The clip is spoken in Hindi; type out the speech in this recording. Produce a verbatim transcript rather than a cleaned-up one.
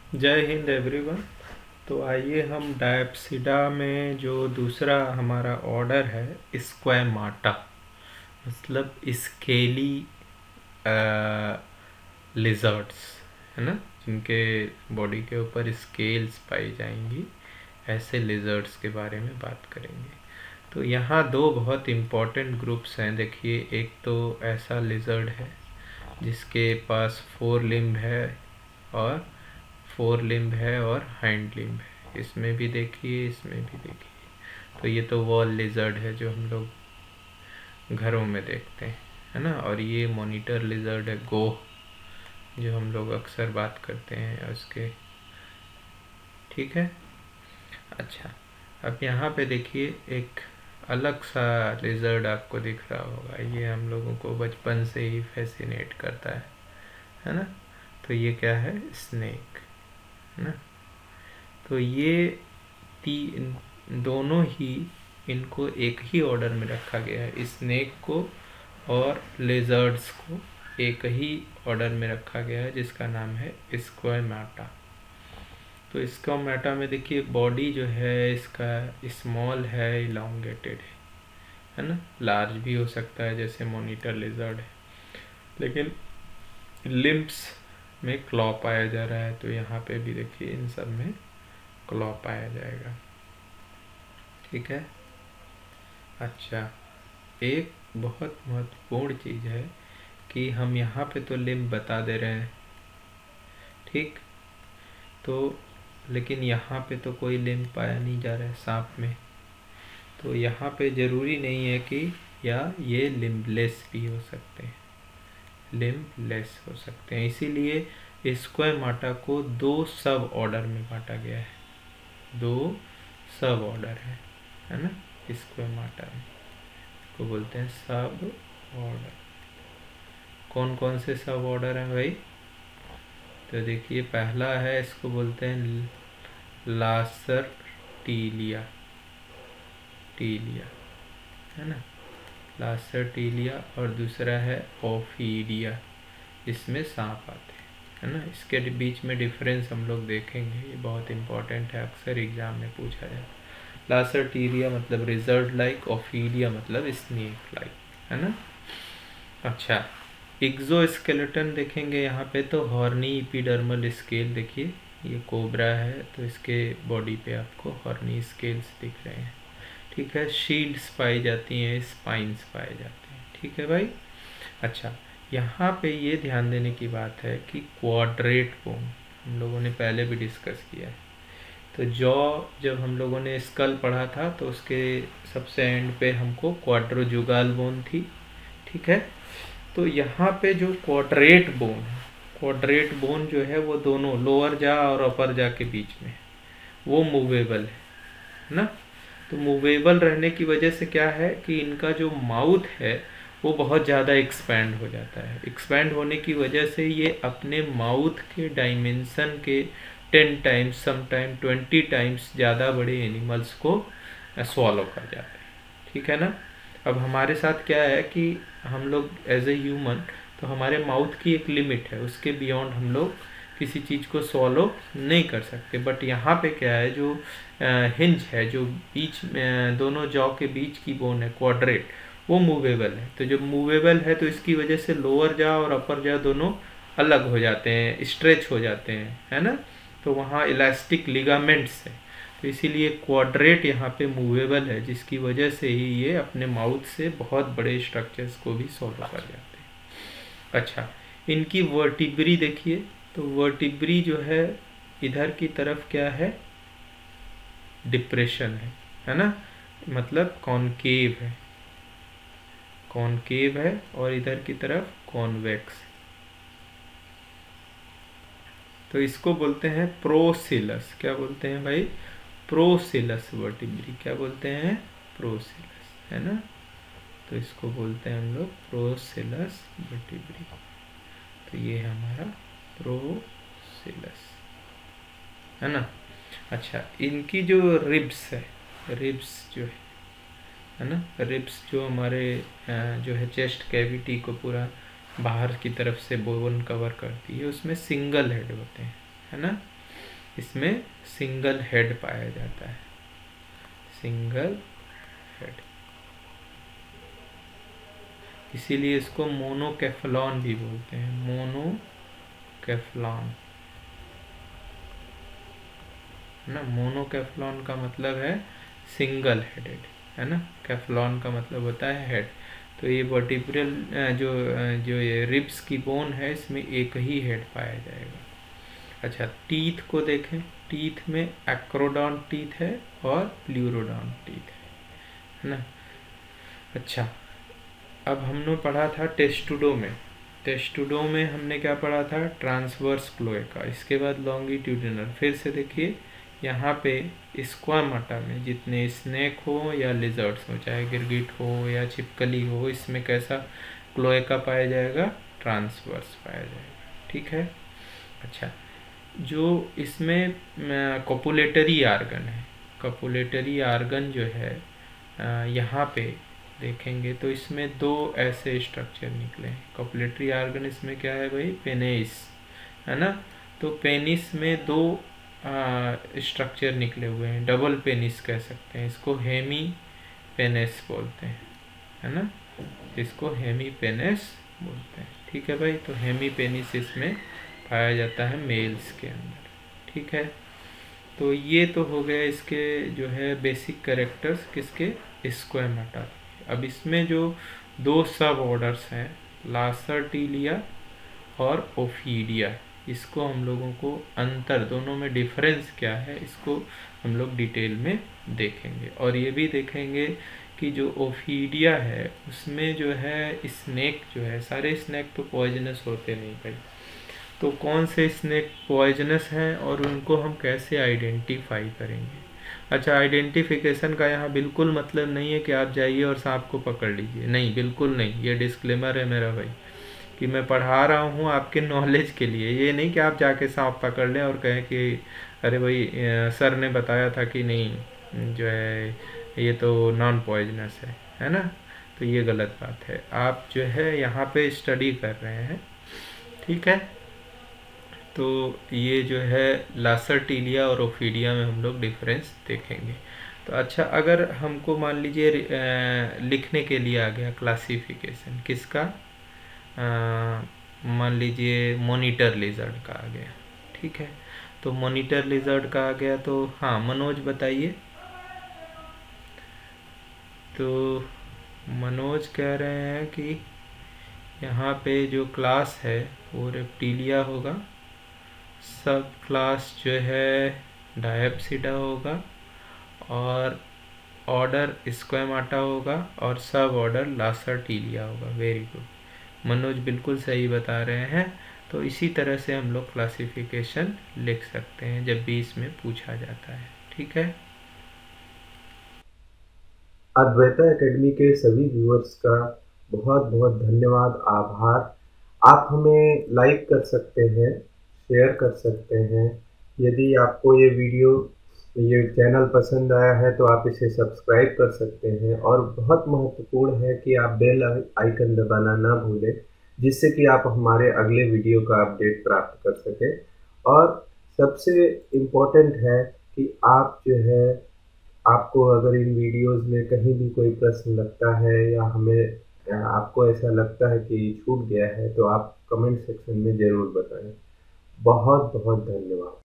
जय हिंद एवरीवन। तो आइए हम डायप्सिडा में जो दूसरा हमारा ऑर्डर है स्क्वैमाटा, मतलब स्केली लिजर्ड्स, है ना, जिनके बॉडी के ऊपर स्केल्स पाई जाएंगी, ऐसे लिजर्ड्स के बारे में बात करेंगे। तो यहाँ दो बहुत इम्पॉर्टेंट ग्रुप्स हैं। देखिए, एक तो ऐसा लिजर्ड है जिसके पास फोर लिम्ब है और फोर लिम्ब है और हाइंड लिम्ब है। इसमें भी देखिए, इसमें भी देखिए। तो ये तो वॉल लिजर्ड है जो हम लोग घरों में देखते हैं, है ना। और ये मॉनिटर लिजर्ड है, गोह, जो हम लोग अक्सर बात करते हैं उसके। ठीक है। अच्छा, अब यहाँ पे देखिए एक अलग सा लिजर्ड आपको दिख रहा होगा। ये हम लोगों को बचपन से ही फैसिनेट करता है है ना। तो ये क्या है? स्नेक, है ना। तो ये तीन दोनों ही, इनको एक ही ऑर्डर में रखा गया है। स्नेक को और लेजर्ड्स को एक ही ऑर्डर में रखा गया है जिसका नाम है स्क्वैमाटा। तो स्क्वैमाटा में देखिए बॉडी जो है इसका स्मॉल है, इलांगेटेड है है ना। लार्ज भी हो सकता है जैसे मॉनिटर लिजर्ड है, लेकिन लिम्ब्स में क्लॉ पाया जा रहा है। तो यहाँ पे भी देखिए इन सब में क्लॉ पाया जाएगा। ठीक है। अच्छा, एक बहुत महत्वपूर्ण चीज़ है कि हम यहाँ पे तो लिम्ब बता दे रहे हैं, ठीक, तो लेकिन यहाँ पे तो कोई लिम्ब पाया नहीं जा रहा है सांप में। तो यहाँ पे ज़रूरी नहीं है कि, या ये लिम्बलेस भी हो सकते हैं, लिम्बलेस हो सकते हैं। इसीलिए स्क्वैमाटा को दो सब ऑर्डर में बांटा गया है। दो सब ऑर्डर है है ना स्क्वैमाटा में, को बोलते हैं सब ऑर्डर। कौन कौन से सब ऑर्डर हैं भाई? तो देखिए, पहला है, इसको बोलते हैं लासर्टीलिया, टीलिया, है ना, लासर्टीलिया। और दूसरा है ओफीडिया, इसमें सांप आते हैं, है ना। इसके बीच में डिफरेंस हम लोग देखेंगे, ये बहुत इंपॉर्टेंट है, अक्सर एग्जाम में पूछा जाए। लासर्टीलिया मतलब रिजर्ड लाइक, ओफीडिया मतलब स्नेक लाइक, है ना। अच्छा, एक्सोस्केलेटन देखेंगे यहाँ पे, तो हॉर्नी एपिडर्मल स्केल, देखिए ये कोबरा है तो इसके बॉडी पे आपको हॉर्नी स्केल्स दिख रहे हैं। ठीक है। शील्ड्स पाई जाती हैं, स्पाइंस पाए जाते हैं। ठीक है भाई। अच्छा, यहाँ पे ये ध्यान देने की बात है कि क्वाड्रेट बोन हम लोगों ने पहले भी डिस्कस किया है। तो जॉ, जब हम लोगों ने स्कल पढ़ा था तो उसके सबसे एंड पे हमको क्वाड्रोजुगाल बोन थी। ठीक है। तो यहाँ पे जो क्वाड्रेट बोन है, क्वाड्रेट बोन जो है वो दोनों लोअर जा और अपर जा के बीच में, वो मूवेबल है ना। तो मूवेबल रहने की वजह से क्या है कि इनका जो माउथ है वो बहुत ज़्यादा एक्सपैंड हो जाता है। एक्सपैंड होने की वजह से ये अपने माउथ के डायमेंशन के ten times, sometime twenty times ज़्यादा बड़े एनिमल्स को स्वॉलो कर जाते हैं। ठीक है ना। अब हमारे साथ क्या है कि हम लोग एज ए ह्यूमन, तो हमारे माउथ की एक लिमिट है, उसके बियॉन्ड हम लोग किसी चीज़ को स्वॉलो नहीं कर सकते। बट यहाँ पे क्या है, जो हिंज है, जो बीच में दोनों जॉ के बीच की बोन है क्वाड्रेट, वो मूवेबल है। तो जब मूवेबल है तो इसकी वजह से लोअर जॉ और अपर जॉ दोनों अलग हो जाते हैं, स्ट्रेच हो जाते हैं, है ना। तो वहाँ इलास्टिक लिगामेंट्स है, तो इसीलिए क्वाड्रेट यहाँ पे मूवेबल है, जिसकी वजह से ही ये अपने माउथ से बहुत बड़े स्ट्रक्चर्स को भी सॉल्व कर जाते हैं। अच्छा, इनकी वर्टिब्री देखिए, तो वर्टिब्री जो है इधर की तरफ क्या है, डिप्रेशन है है ना, मतलब कॉनकेव है, कॉनकेव है, और इधर की तरफ कॉन्वेक्स। तो इसको बोलते हैं प्रोसिलस। क्या बोलते हैं भाई? Procoelous vertebrae. क्या बोलते हैं? प्रोसिलस, है ना। तो इसको बोलते हैं हम लोग प्रोसिलस वर्टिब्री। तो ये है हमारा प्रोसिलस, है ना। अच्छा, इनकी जो रिब्स है, रिब्स जो है है ना, रिब्स जो हमारे जो है चेस्ट कैविटी को पूरा बाहर की तरफ से बोन कवर करती है, उसमें सिंगल हेड होते हैं, है ना। इसमें सिंगल हेड पाया जाता है, सिंगल हेड, इसीलिए इसको मोनोकेफलॉन भी बोलते हैं, मोनोकेफलॉन ना। मोनोकेफलॉन का मतलब है सिंगल हेडेड, है ना। केफलॉन का मतलब होता है हेड। तो ये वर्टिब्रल जो जो ये रिब्स की बोन है, इसमें एक ही हेड पाया जाएगा। अच्छा, टीथ को देखें, टीथ में एक्रोडॉन टीथ है और प्लूरोडॉन टीथ है, है ना। अच्छा, अब हमने पढ़ा था टेस्टुडो में, टेस्टुडो में हमने क्या पढ़ा था, ट्रांसवर्स क्लोएका, इसके बाद लॉन्गिट्यूडिनल। फिर से देखिए यहाँ पे स्क्वामाटा में जितने स्नेक हो या लिजर्ड्स हो, चाहे गिरगिट हो या छिपकली हो, इसमें कैसा क्लोएका पाया जाएगा, ट्रांसवर्स पाया जाएगा, ठीक है। अच्छा, जो इसमें कॉपुलेटरी आर्गन है, कॉपुलेटरी आर्गन जो है यहाँ पे देखेंगे तो इसमें दो ऐसे स्ट्रक्चर निकले हैं। कॉपुलेटरी आर्गन इसमें क्या है भाई, पेनिस, है ना। तो पेनिस में दो स्ट्रक्चर निकले हुए हैं, डबल पेनिस कह सकते हैं इसको, हेमी पेनिस बोलते हैं, है ना, इसको हेमी पेनिस बोलते हैं, ठीक है भाई। तो हेमी पेनिस इसमें पाया जाता है मेल्स के अंदर, ठीक है। तो ये तो हो गया इसके जो है बेसिक कैरेक्टर्स किसके, स्क्वामाटा। अब इसमें जो दो सब ऑर्डर्स हैं, लासर्टिलिया और ओफीडिया, इसको हम लोगों को अंतर, दोनों में डिफरेंस क्या है, इसको हम लोग डिटेल में देखेंगे। और ये भी देखेंगे कि जो ओफीडिया है उसमें जो है स्नेक जो है, सारे स्नेक तो पॉइजनस होते नहीं भाई, तो कौन से स्नेक पॉइजनस हैं और उनको हम कैसे आइडेंटिफाई करेंगे। अच्छा, आइडेंटिफिकेशन का यहाँ बिल्कुल मतलब नहीं है कि आप जाइए और सांप को पकड़ लीजिए, नहीं, बिल्कुल नहीं, ये डिस्क्लेमर है मेरा भाई कि मैं पढ़ा रहा हूँ आपके नॉलेज के लिए। ये नहीं कि आप जाके सांप पकड़ लें और कहें कि अरे भाई सर ने बताया था कि नहीं जो है ये तो नॉन पॉइजनस है, है ना। तो ये गलत बात है, आप जो है यहाँ पे स्टडी कर रहे हैं, ठीक है। तो ये जो है लासर्टिलिया और ओफीडिया में हम लोग डिफरेंस देखेंगे। तो अच्छा, अगर हमको मान लीजिए लिखने के लिए आ गया क्लासिफिकेशन किसका, मान लीजिए मॉनिटर लिजर्ड का आ गया, ठीक है। तो मॉनिटर लिजर्ड का आ गया, तो हाँ मनोज बताइए। तो मनोज कह रहे हैं कि यहाँ पे जो क्लास है वो रेप्टिलिया होगा, सब क्लास जो है डायप्सिडा होगा, और ऑर्डर स्क्वामाटा होगा, और सब ऑर्डर लासर्टिलिया होगा। वेरी गुड, मनोज बिल्कुल सही बता रहे हैं। तो इसी तरह से हम लोग क्लासिफिकेशन लिख सकते हैं जब भी इसमें पूछा जाता है, ठीक है। अद्वैता एकेडमी के सभी व्यूअर्स का बहुत बहुत धन्यवाद, आभार। आप हमें लाइक कर सकते हैं, शेयर कर सकते हैं। यदि आपको ये वीडियो, ये चैनल पसंद आया है तो आप इसे सब्सक्राइब कर सकते हैं। और बहुत महत्वपूर्ण है कि आप बेल आइकन दबाना ना भूलें, जिससे कि आप हमारे अगले वीडियो का अपडेट प्राप्त कर सकें। और सबसे इम्पोर्टेंट है कि आप जो है, आपको अगर इन वीडियोस में कहीं भी कोई प्रश्न लगता है या हमें आपको ऐसा लगता है कि छूट गया है, तो आप कमेंट सेक्शन में ज़रूर बताएं। बहुत बहुत धन्यवाद।